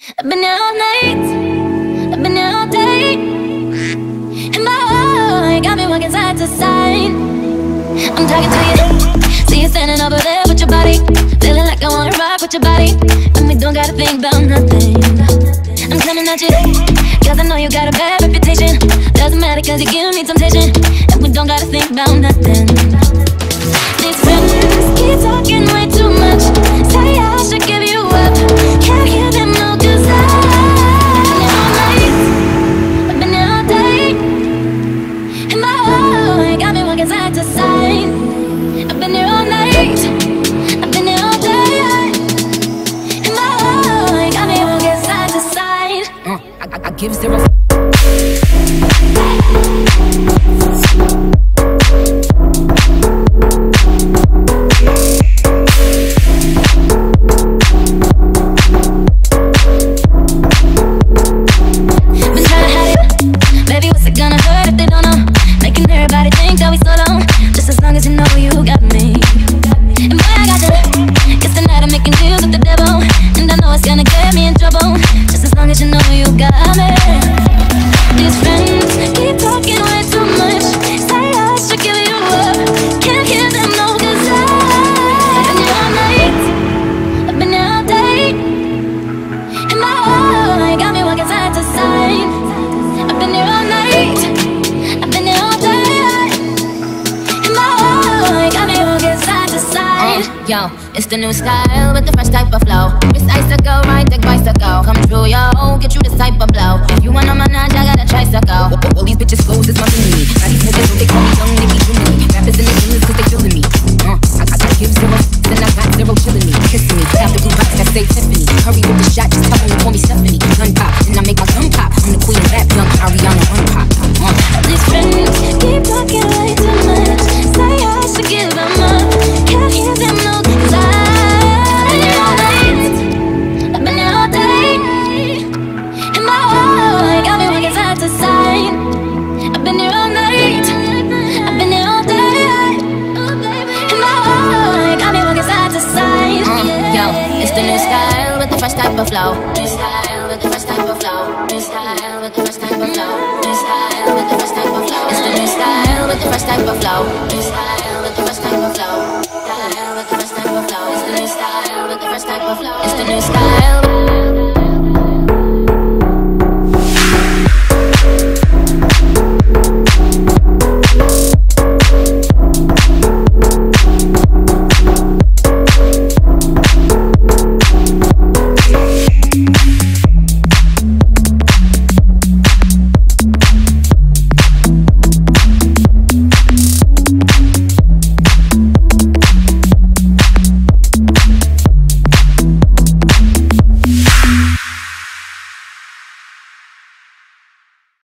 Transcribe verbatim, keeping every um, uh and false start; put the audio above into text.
I've been here all night, I've been here all day, and my heart got me walking side to side. I'm talking to you, see you standing over there with your body, feeling like I wanna rock with your body, and we don't gotta think about nothing. I'm coming at you, cause I know you got a bad reputation. Doesn't matter cause you give me temptation, and we don't gotta think about nothing. These friends keep talking way too much, say I should give you up, can't hear them no cause I've been here all day, and my heart got me walking side to side. I've been here all night, I've been here all day, and my heart got me walking side to side. uh, I, I, I give zero. Yo, it's the new style with the fresh type of flow. Wrist icicle, ride the bicycle. Come true, yo, get you this type of blow. If you want a menage, I got a tricycle. All these bitches close, it's nothing to me. Now these niggas, they call me young, they be doing me. Rappers in the business cause they feeling me. Uh, I, I gotta give zero, then I got zero chilling me. Kissing me, got the blue box that say Tiffany. Hurry with the shot, just tell them to call me Stephanie. Gun pop, and I make my gun pop. I'm the queen of rap, young Ariana Run Pop. Uh. These friends keep talking way too much, say I should give them up, can't hear them no. Type of flow, new style with the first type of flow, new style with the first type of flow, new style with the first type of flow. It's the new style with the first type of flow, new style with the first type of flow, style with the first type of flow. It's the new style with the first type of flow. It's the new style.